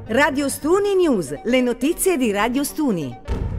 Radio Stuni News, le notizie di Radio Stuni.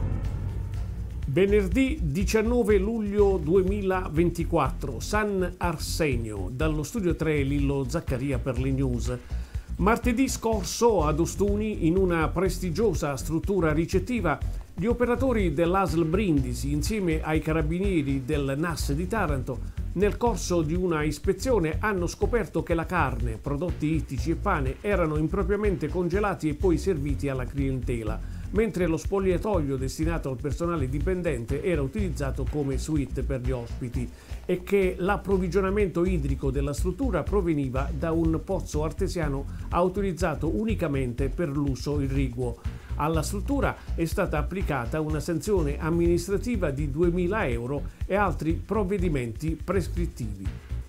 Venerdì 19 luglio 2024, San Arsenio, dallo studio 3 Lillo Zaccaria per le news. Martedì scorso ad Ostuni, in una prestigiosa struttura ricettiva, gli operatori dell'ASL Brindisi, insieme ai carabinieri del NAS di Taranto, nel corso di una ispezione hanno scoperto che la carne, prodotti ittici e pane erano impropriamente congelati e poi serviti alla clientela, mentre lo spogliatoio destinato al personale dipendente era utilizzato come suite per gli ospiti e che l'approvvigionamento idrico della struttura proveniva da un pozzo artesiano autorizzato unicamente per l'uso irriguo. Alla struttura è stata applicata una sanzione amministrativa di 2.000 euro e altri provvedimenti prescrittivi.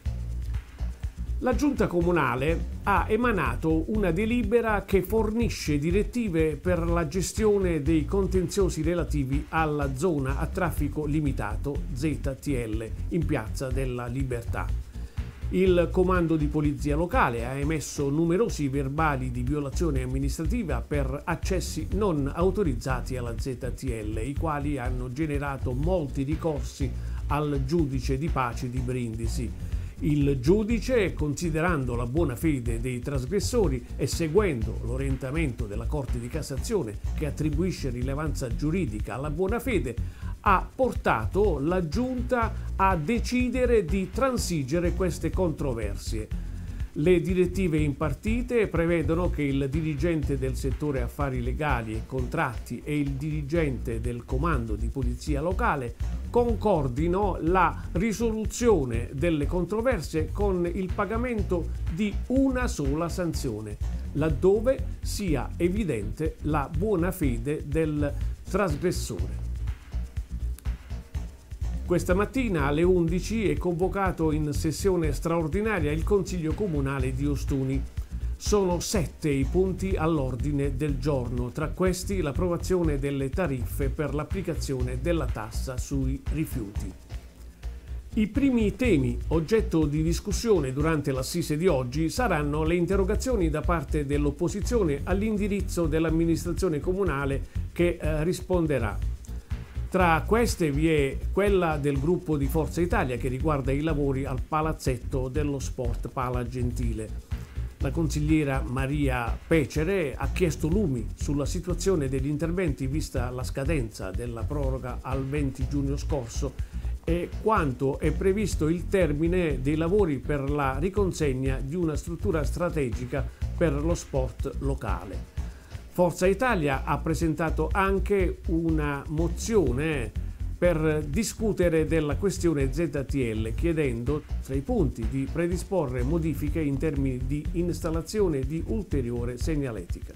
La Giunta Comunale ha emanato una delibera che fornisce direttive per la gestione dei contenziosi relativi alla zona a traffico limitato ZTL in Piazza della Libertà. Il comando di polizia locale ha emesso numerosi verbali di violazione amministrativa per accessi non autorizzati alla ZTL, i quali hanno generato molti ricorsi al giudice di pace di Brindisi. Il giudice, considerando la buona fede dei trasgressori e seguendo l'orientamento della Corte di Cassazione, che attribuisce rilevanza giuridica alla buona fede, ha portato la Giunta a decidere di transigere queste controversie. Le direttive impartite prevedono che il dirigente del settore affari legali e contratti e il dirigente del comando di polizia locale concordino la risoluzione delle controversie con il pagamento di una sola sanzione, laddove sia evidente la buona fede del trasgressore. Questa mattina alle 11 è convocato in sessione straordinaria il Consiglio Comunale di Ostuni. Sono 7 i punti all'ordine del giorno, tra questi l'approvazione delle tariffe per l'applicazione della tassa sui rifiuti. I primi temi oggetto di discussione durante l'assise di oggi saranno le interrogazioni da parte dell'opposizione all'indirizzo dell'amministrazione comunale che risponderà. Tra queste vi è quella del gruppo di Forza Italia che riguarda i lavori al palazzetto dello sport Pala Gentile. La consigliera Maria Pecere ha chiesto lumi sulla situazione degli interventi vista la scadenza della proroga al 20 giugno scorso e quanto è previsto il termine dei lavori per la riconsegna di una struttura strategica per lo sport locale. Forza Italia ha presentato anche una mozione per discutere della questione ZTL, chiedendo tra i punti di predisporre modifiche in termini di installazione di ulteriore segnaletica.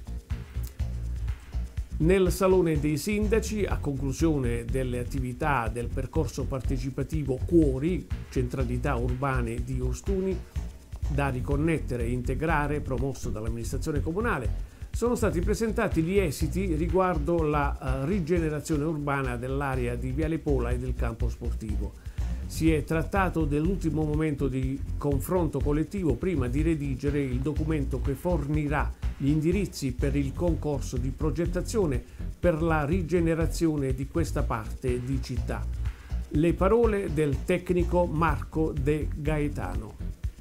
Nel Salone dei Sindaci, a conclusione delle attività del percorso partecipativo Cuori, centralità urbane di Ostuni, da riconnettere e integrare, promosso dall'amministrazione comunale, sono stati presentati gli esiti riguardo la rigenerazione urbana dell'area di Viale Pola e del campo sportivo. Si è trattato dell'ultimo momento di confronto collettivo prima di redigere il documento che fornirà gli indirizzi per il concorso di progettazione per la rigenerazione di questa parte di città. Le parole del tecnico Marco De Gaetano.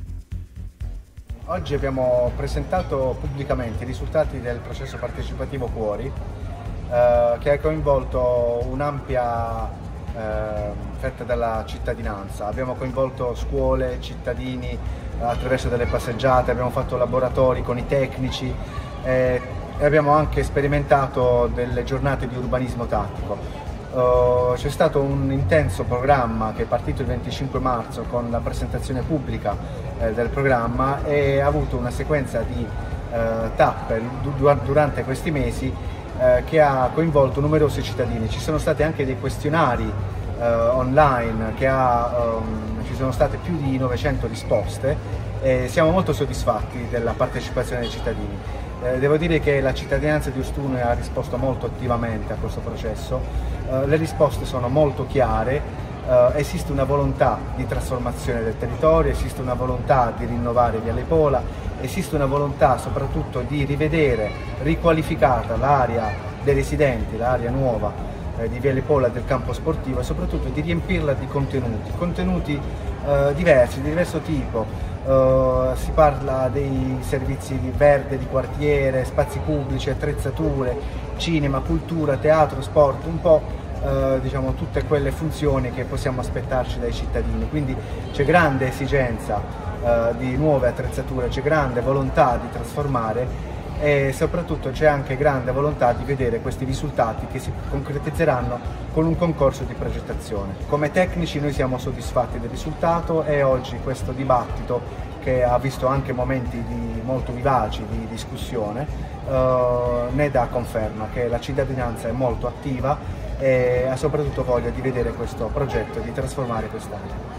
Oggi abbiamo presentato pubblicamente i risultati del processo partecipativo Cuori, che ha coinvolto un'ampia fetta della cittadinanza. Abbiamo coinvolto scuole, cittadini attraverso delle passeggiate, abbiamo fatto laboratori con i tecnici e abbiamo anche sperimentato delle giornate di urbanismo tattico. C'è stato un intenso programma che è partito il 25 marzo con la presentazione pubblica del programma e ha avuto una sequenza di tappe durante questi mesi che ha coinvolto numerosi cittadini. Ci sono stati anche dei questionari online ci sono state più di 900 risposte e siamo molto soddisfatti della partecipazione dei cittadini. Devo dire che la cittadinanza di Ostuni ha risposto molto attivamente a questo processo, le risposte sono molto chiare, esiste una volontà di trasformazione del territorio, esiste una volontà di rinnovare Viale Pola esiste una volontà soprattutto di rivedere riqualificata l'area dei residenti, l'area nuova di Viale Pola del campo sportivo, e soprattutto di riempirla di contenuti diversi, di diverso tipo. Si parla dei servizi di verde, di quartiere, spazi pubblici, attrezzature, cinema, cultura, teatro, sport, un po' diciamo tutte quelle funzioni che possiamo aspettarci dai cittadini. Quindi c'è grande esigenza di nuove attrezzature, c'è grande volontà di trasformare, e soprattutto c'è anche grande volontà di vedere questi risultati che si concretizzeranno con un concorso di progettazione. Come tecnici noi siamo soddisfatti del risultato, e oggi questo dibattito, che ha visto anche momenti molto vivaci di discussione, ne dà conferma che la cittadinanza è molto attiva e ha soprattutto voglia di vedere questo progetto, di trasformare quest'area.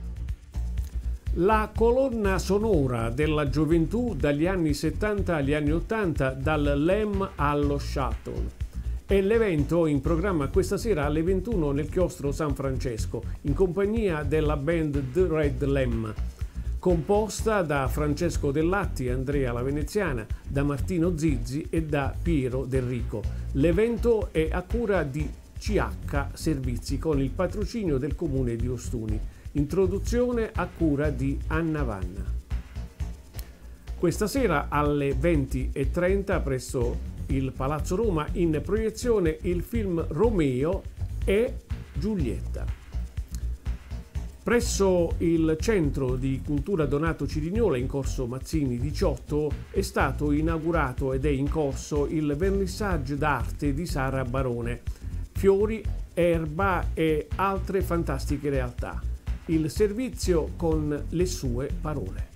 La colonna sonora della gioventù dagli anni 70 agli anni 80, dal LEM allo Shuttle. È l'evento in programma questa sera alle 21 nel chiostro San Francesco, in compagnia della band The Red Lem, composta da Francesco Dell'Atti, Andrea La Veneziana, da Martino Zizzi e da Piero Del Rico. L'evento è a cura di CH Servizi con il patrocinio del comune di Ostuni. Introduzione a cura di Anna Vanna. Questa sera alle 20:30 presso il Palazzo Roma in proiezione il film Romeo e Giulietta. Presso il Centro di Cultura Donato Cirignola in corso Mazzini 18 è stato inaugurato ed è in corso il vernissage d'arte di Sara Barone, Fiori, erba e altre fantastiche realtà. Il servizio con le sue parole.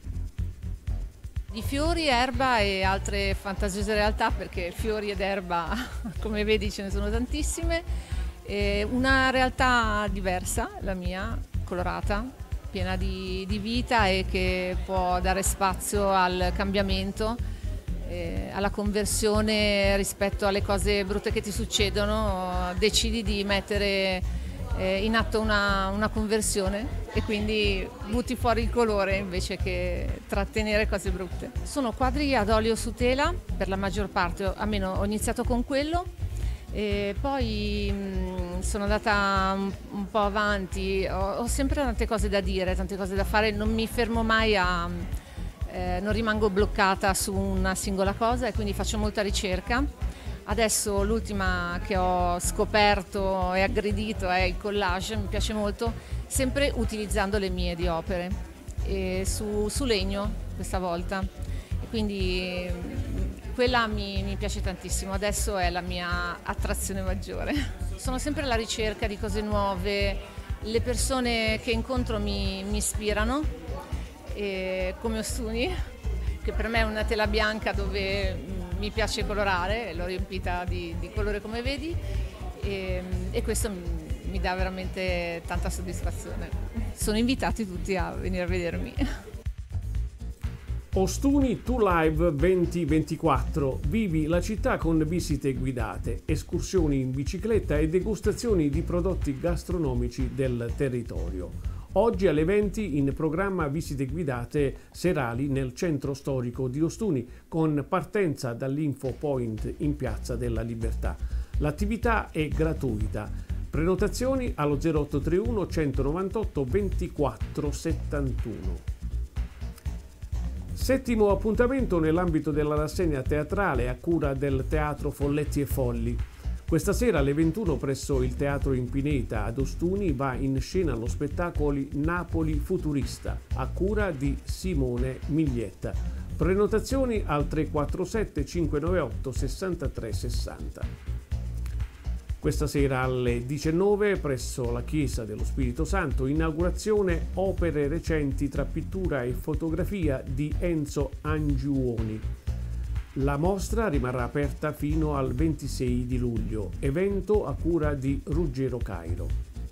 Di fiori, erba e altre fantasiose realtà, perché fiori ed erba, come vedi, ce ne sono tantissime. Una realtà diversa, la mia, colorata, piena di vita e che può dare spazio al cambiamento, alla conversione rispetto alle cose brutte che ti succedono. Decidi di mettere in atto una conversione e quindi butti fuori il colore invece che trattenere cose brutte. Sono quadri ad olio su tela per la maggior parte, almeno ho iniziato con quello, e poi sono andata un po' avanti, ho sempre tante cose da dire, tante cose da fare, non mi fermo mai non rimango bloccata su una singola cosa e quindi faccio molta ricerca. Adesso l'ultima che ho scoperto e aggredito è il collage, mi piace molto, sempre utilizzando le mie di opere, e su legno questa volta, e quindi quella mi piace tantissimo, adesso è la mia attrazione maggiore. Sono sempre alla ricerca di cose nuove, le persone che incontro mi ispirano, come Ostuni, che per me è una tela bianca dove mi piace colorare, l'ho riempita di colore come vedi, e questo mi dà veramente tanta soddisfazione. Sono invitati tutti a venire a vedermi. Ostuni To Live 2024. Vivi la città con visite guidate, escursioni in bicicletta e degustazioni di prodotti gastronomici del territorio. Oggi alle 20 in programma visite guidate serali nel centro storico di Ostuni con partenza dall'Info Point in Piazza della Libertà. L'attività è gratuita. Prenotazioni allo 0831 198 24 71. Settimo appuntamento nell'ambito della rassegna teatrale a cura del Teatro Folletti e Folli. Questa sera alle 21 presso il Teatro in Pineta ad Ostuni va in scena lo spettacolo Napoli Futurista a cura di Simone Miglietta. Prenotazioni al 347 598 63 60. Questa sera alle 19 presso la Chiesa dello Spirito Santo inaugurazione opere recenti tra pittura e fotografia di Enzo Angiuoni. La mostra rimarrà aperta fino al 26 di luglio, evento a cura di Ruggero Cairo.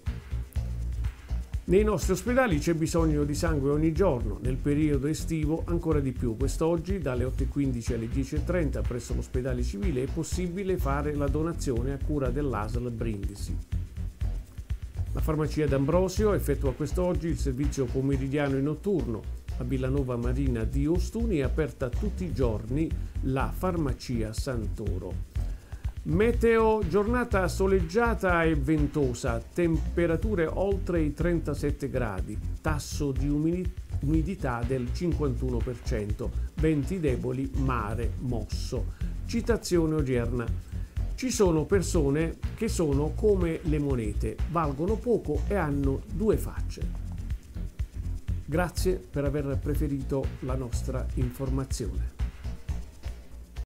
Nei nostri ospedali c'è bisogno di sangue ogni giorno, nel periodo estivo ancora di più. Quest'oggi dalle 8:15 alle 10:30 presso l'ospedale civile è possibile fare la donazione a cura dell'ASL Brindisi. La farmacia D'Ambrosio effettua quest'oggi il servizio pomeridiano e notturno. A Villanova Marina di Ostuni è aperta tutti i giorni la farmacia Santoro. Meteo: giornata soleggiata e ventosa, temperature oltre i 37 gradi, tasso di umidità del 51%, venti deboli, mare mosso. Citazione odierna: ci sono persone che sono come le monete, valgono poco e hanno due facce. Grazie per aver preferito la nostra informazione.